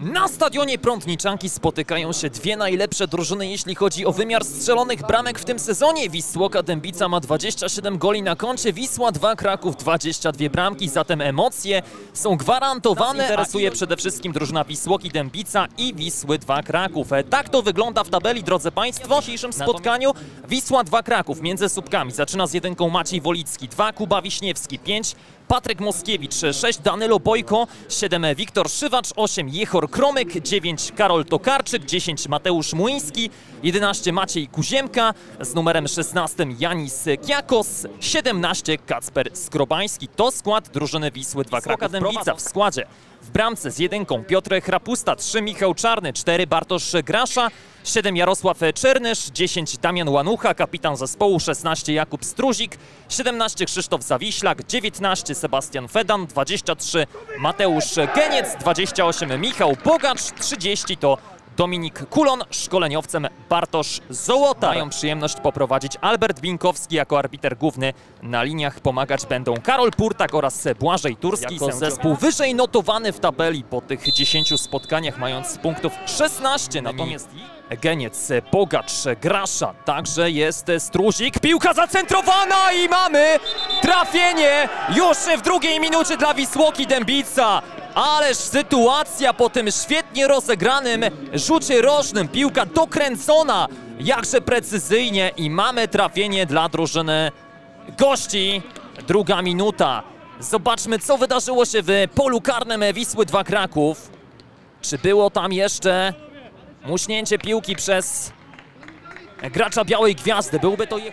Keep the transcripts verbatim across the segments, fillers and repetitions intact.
Na stadionie Prądniczanki spotykają się dwie najlepsze drużyny, jeśli chodzi o wymiar strzelonych bramek w tym sezonie. Wisłoka Dębica ma dwadzieścia siedem goli na koncie, Wisła dwa Kraków dwadzieścia dwie bramki, zatem emocje są gwarantowane. Nas interesuje przede wszystkim drużyna Wisłoki Dębica i Wisły dwa Kraków. Tak to wygląda w tabeli, drodzy Państwo. W dzisiejszym spotkaniu Wisła dwa Kraków między słupkami zaczyna z jedynką Maciej Wolicki, dwa Kuba Wiśniewski, pięć Patryk Moskiewicz, sześć Danilo Bojko, siedem Wiktor Szywacz, osiem Jehor Kromyk, dziewięć Karol Tokarczyk, dziesięć Mateusz Młyński, jedenaście Maciej Kuziemka, z numerem szesnastym Janis Kiakos, siedemnaście Kacper Skrobański. To skład drużyny Wisły dwa Kraków Dębica. W składzie w bramce z jedynką Piotr Chrapusta, trzy Michał Czarny, cztery Bartosz Grasza, siedem Jarosław Czernysz, dziesięć Damian Łanucha, kapitan zespołu, szesnaście Jakub Struzik, siedemnaście Krzysztof Zawiślak, dziewiętnaście Sebastian Fedan, dwadzieścia trzy Mateusz Geniec, dwadzieścia osiem Michał Bogacz, trzydzieści to Dominik Kulon, szkoleniowcem Bartosz Zołota. Mają przyjemność poprowadzić Albert Binkowski jako arbiter główny. Na liniach pomagać będą Karol Purtak oraz Błażej Turski. Jako zespół wyżej notowany w tabeli po tych dziesięciu spotkaniach, mając punktów szesnaście. Natomiast Geniec, Bogacz, Grasza, także jest Struzik. Piłka zacentrowana i mamy trafienie już w drugiej minucie dla Wisłoki Dębica. Ależ sytuacja po tym świetnie rozegranym rzucie rożnym. Piłka dokręcona jakże precyzyjnie i mamy trafienie dla drużyny gości. Druga minuta. Zobaczmy, co wydarzyło się w polu karnym Wisły dwa Kraków. Czy było tam jeszcze muśnięcie piłki przez gracza Białej Gwiazdy? Byłby to je...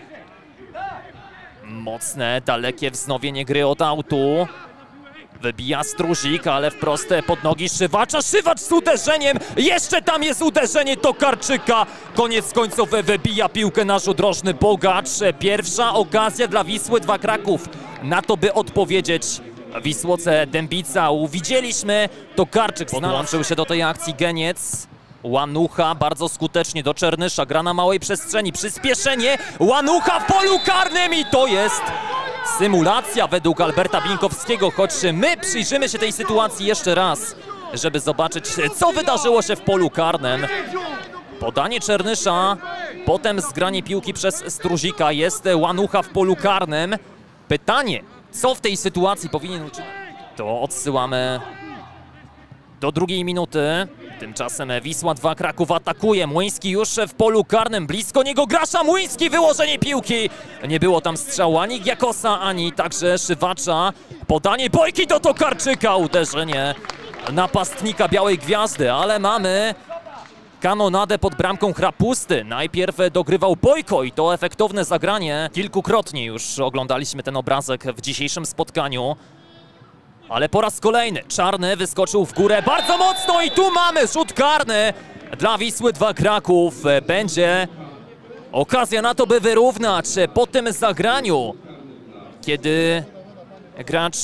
Mocne, dalekie wznowienie gry od autu. Wybija Struzik, ale wprost pod nogi Szywacza. Szywacz z uderzeniem. Jeszcze tam jest uderzenie Tokarczyka. Koniec końców wybija piłkę na rzut rożny Bogacz. Pierwsza okazja dla Wisły dwa Kraków na to, by odpowiedzieć Wisłoce Dębica. Uwidzieliśmy, Tokarczyk podłączył się do tej akcji. Geniec. Łanucha bardzo skutecznie do Czernysza. Gra na małej przestrzeni. Przyspieszenie. Łanucha w polu karnym i to jest symulacja według Alberta Binkowskiego, choć my przyjrzymy się tej sytuacji jeszcze raz, żeby zobaczyć, co wydarzyło się w polu karnym. Podanie Czernysza, potem zgranie piłki przez Struzika, jest Łanucha w polu karnym. Pytanie, co w tej sytuacji powinien uczynić? To odsyłamy do drugiej minuty. Tymczasem Wisła dwa Kraków atakuje. Młyński już w polu karnym. Blisko niego Grasza. Młyński, wyłożenie piłki. Nie było tam strzału ani Giakosa, ani także Szywacza. Podanie Bojki do Tokarczyka. Uderzenie napastnika Białej Gwiazdy, ale mamy kanonadę pod bramką Chrapusty. Najpierw dogrywał Bojko i to efektowne zagranie. Kilkukrotnie już oglądaliśmy ten obrazek w dzisiejszym spotkaniu. Ale po raz kolejny Czarny wyskoczył w górę bardzo mocno i tu mamy rzut karny dla Wisły dwa Kraków. Będzie okazja na to, by wyrównać po tym zagraniu, kiedy gracz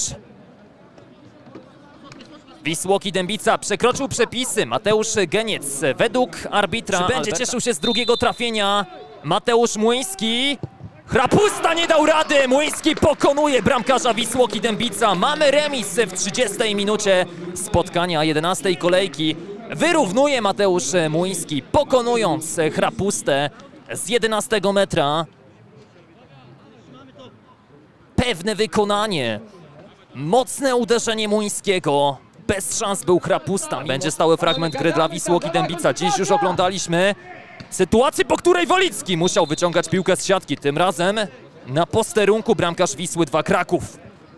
Wisłoki Dębica przekroczył przepisy. Mateusz Geniec według arbitra Czy będzie Alberta. cieszył się z drugiego trafienia. Mateusz Młyński. Chrapusta nie dał rady, Młyński pokonuje bramkarza Wisłoki Dębica. Mamy remis w trzydziestej minucie spotkania jedenastej kolejki. Wyrównuje Mateusz Młyński, pokonując Chrapustę z jedenastego metra. Pewne wykonanie, mocne uderzenie Młyńskiego. Bez szans był Chrapusta. Będzie stały fragment gry dla Wisłoki Dębica. Dziś już oglądaliśmy sytuację, po której Wolicki musiał wyciągać piłkę z siatki. Tym razem na posterunku bramkarz Wisły dwa Kraków.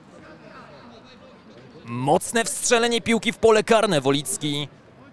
Mocne wstrzelenie piłki w pole karne. Wolicki.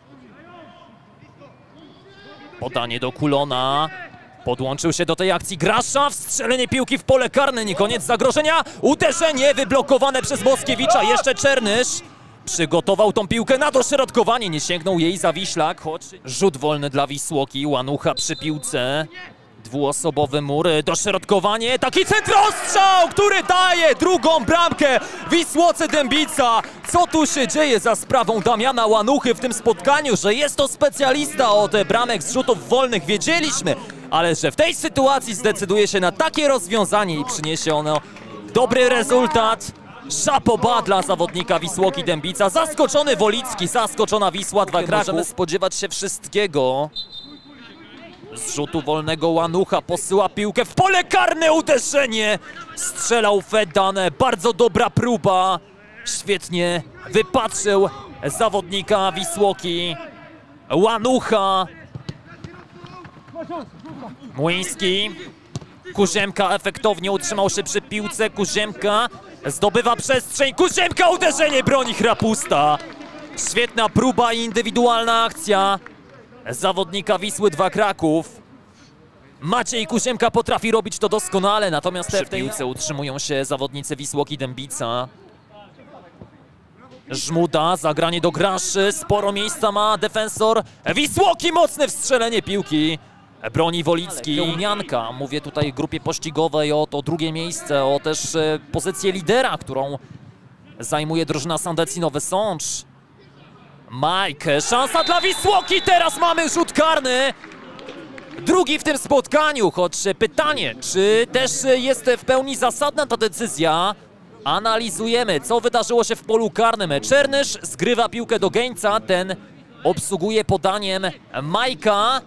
Podanie do Kulona. Podłączył się do tej akcji Grasza. Wstrzelenie piłki w pole karne. Nie koniec zagrożenia. Uderzenie wyblokowane przez Moskiewicza. Jeszcze Czernysz. Przygotował tą piłkę na dośrodkowanie, nie sięgnął jej Zawiślak, choć rzut wolny dla Wisłoki, Łanucha przy piłce, dwuosobowy mur, dośrodkowanie, taki centrostrzał, który daje drugą bramkę Wisłoce Dębica. Co tu się dzieje za sprawą Damiana Łanuchy w tym spotkaniu, że jest to specjalista od bramek z rzutów wolnych, wiedzieliśmy, ale że w tej sytuacji zdecyduje się na takie rozwiązanie i przyniesie ono dobry rezultat. Szapoba dla zawodnika Wisłoki Dębica. Zaskoczony Wolicki, zaskoczona Wisła, dwa Kraków. Możemy spodziewać się wszystkiego. Z rzutu wolnego Łanucha posyła piłkę w pole karne, uderzenie! Strzelał Fedan, bardzo dobra próba. Świetnie wypatrzył zawodnika Wisłoki. Łanucha. Młyński. Kurzemka efektownie utrzymał się przy piłce. Kurzemka zdobywa przestrzeń. Kurzemka, uderzenie, broni Chrapusta. Świetna próba i indywidualna akcja zawodnika Wisły dwa Kraków. Maciej Kurzemka potrafi robić to doskonale, natomiast w tej piłce utrzymują się zawodnicy Wisłoki Dębica. Żmuda, zagranie do Graszy, sporo miejsca ma defensor Wisłoki, mocne wstrzelenie piłki. Broni Wolicki. Pełnianka, mówię tutaj grupie pościgowej o to drugie miejsce, o też e, pozycję lidera, którą zajmuje drużyna Sandecji Nowy Sącz. Mike, szansa dla Wisłoki, teraz mamy rzut karny. Drugi w tym spotkaniu, choć pytanie, czy też jest w pełni zasadna ta decyzja. Analizujemy, co wydarzyło się w polu karnym. Czernysz zgrywa piłkę do Geńca, ten obsługuje podaniem Majka.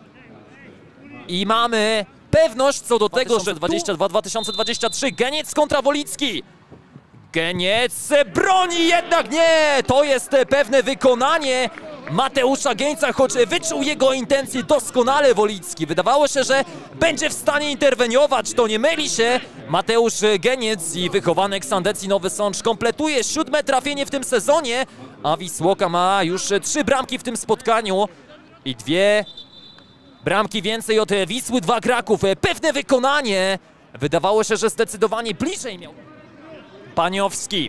I mamy pewność co do tego, że dwadzieścia dwa dwa tysiące dwadzieścia trzy Geniec kontra Wolicki. Geniec broni, jednak nie! To jest pewne wykonanie Mateusza Geńca, choć wyczuł jego intencje doskonale Wolicki. Wydawało się, że będzie w stanie interweniować, to nie myli się. Mateusz Geniec i wychowanek Sandecji Nowy Sącz kompletuje siódme trafienie w tym sezonie, a Wisłoka ma już trzy bramki w tym spotkaniu i dwie bramki więcej od Wisły dwa Kraków. Pewne wykonanie. Wydawało się, że zdecydowanie bliżej miał Paniowski.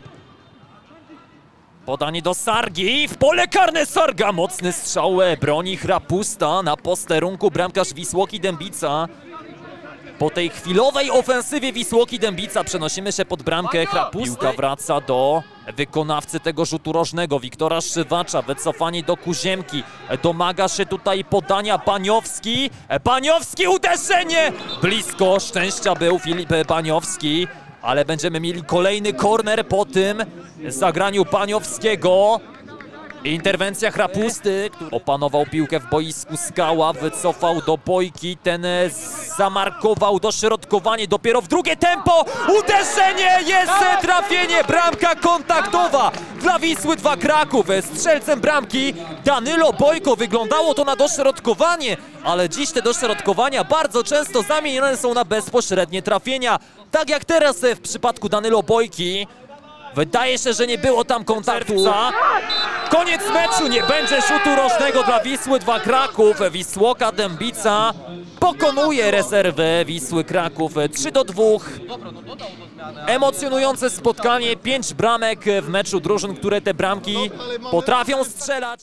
Podanie do Sargi. W pole karne Sarga. Mocny strzał. Broni Chrapusta na posterunku bramkarz Wisłoki Dębica. Po tej chwilowej ofensywie Wisłoki Dębica przenosimy się pod bramkę Chrapusty. Piłka wraca do wykonawcy tego rzutu rożnego, Wiktora Szywacza. Wycofanie do Kuziemki. Domaga się tutaj podania Paniowski. Paniowski, uderzenie! Blisko szczęścia był Filip Paniowski, ale będziemy mieli kolejny korner po tym zagraniu Paniowskiego. Interwencja Chrapusty, który opanował piłkę w boisku. Skała wycofał do Bojki, ten zamarkował dośrodkowanie, dopiero w drugie tempo, uderzenie, jest trafienie, bramka kontaktowa dla Wisły dwa Kraków. Strzelcem bramki Danylo Bojko, wyglądało to na dośrodkowanie, ale dziś te dośrodkowania bardzo często zamienione są na bezpośrednie trafienia, tak jak teraz w przypadku Danylo Bojki. Wydaje się, że nie było tam kontaktu. Koniec meczu, nie będzie rzutu rożnego dla Wisły dwa Kraków. Wisłoka Dębica pokonuje rezerwę Wisły Kraków trzy do dwóch. Emocjonujące spotkanie, pięć bramek w meczu drużyn, które te bramki potrafią strzelać.